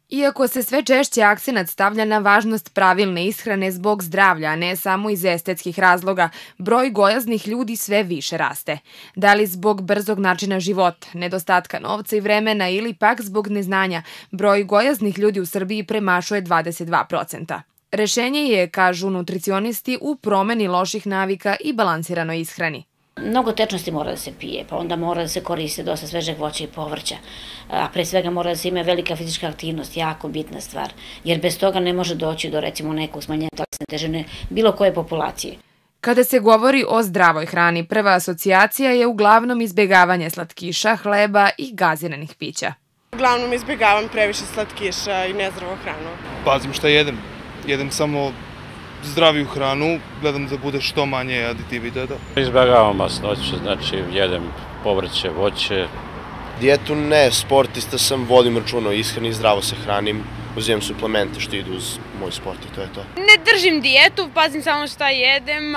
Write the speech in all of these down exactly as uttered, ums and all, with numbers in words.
Iako se sve češće akcenat stavlja na važnost pravilne ishrane zbog zdravlja, a ne samo iz estetskih razloga, broj gojaznih ljudi sve više raste. Da li zbog brzog načina života, nedostatka novca i vremena ili pak zbog neznanja, broj gojaznih ljudi u Srbiji premašuje dvadeset dva procenta. Rešenje je, kažu nutricionisti, u promeni loših navika i balansiranoj ishrani. Mnogo tečnosti mora da se pije, pa onda mora da se koriste dosta svežeg voća i povrća, a pre svega mora da se ima velika fizička aktivnost, jako bitna stvar, jer bez toga ne može doći do recimo nekog smanjenja telesne težine bilo koje populacije. Kada se govori o zdravoj hrani, prva asocijacija je uglavnom izbjegavanje slatkiša, hleba i gaziranih pića. Uglavnom izbjegavam previše slatkiša i nezdravu hranu. Pazim šta jedem, jedem samo zdraviju hranu, gledam da bude što manje aditivi da da. Izbjegavam masnoću, znači jedem povrće, voće. Dijetu ne, sportista sam, vodim računa o ishrani, zdravo se hranim, uzimam suplemente što idu uz moj sport i to je to. Ne držim dijetu, pazim samo šta jedem,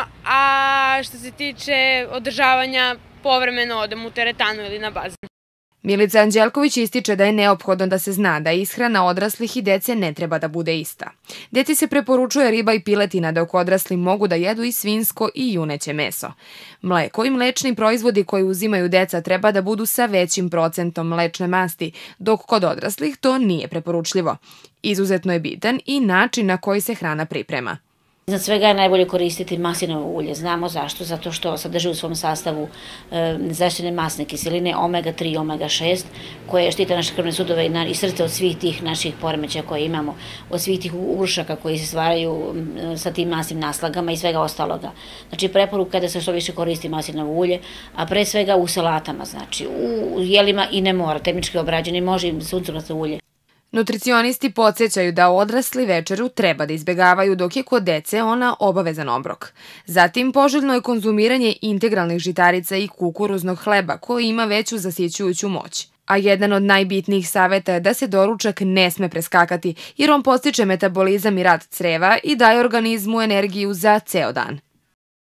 a što se tiče održavanja, povremeno odem u teretanu ili na bazen. Milica Anđelković ističe da je neophodno da se zna da ishrana odraslih i dece ne treba da bude ista. Deci se preporučuje riba i piletina, dok odrasli mogu da jedu i svinjsko i juneće meso. Mleko i mlečni proizvodi koji uzimaju deca treba da budu sa većim procentom mlečne masti, dok kod odraslih to nije preporučljivo. Izuzetno je bitan i način na koji se hrana priprema. Iznad svega je najbolje koristiti maslinovo ulje. Znamo zašto, zato što sadrži u svom sastavu nezaštićene masne kiseline omega tri i omega šest, koje štite naše krvne sudove i srce od svih tih naših poremećaja koje imamo, od svih tih urušaka koji se stvaraju sa tim masnim naslagama i svega ostaloga. Znači, preporuka je da se što više koristi maslinovo ulje, a pre svega u salatama, znači u jelima i ne mora, termički obrađeni, može i sunconosno ulje. Nutricionisti podsjećaju da odrasli večeru treba da izbjegavaju, dok je kod dece ona obavezan obrok. Zatim, poželjno je konzumiranje integralnih žitarica i kukuruznog hleba, koji ima veću zasićujuću moć. A jedan od najbitnijih saveta je da se doručak ne sme preskakati, jer on podstiče metabolizam i rad creva i daje organizmu energiju za ceo dan.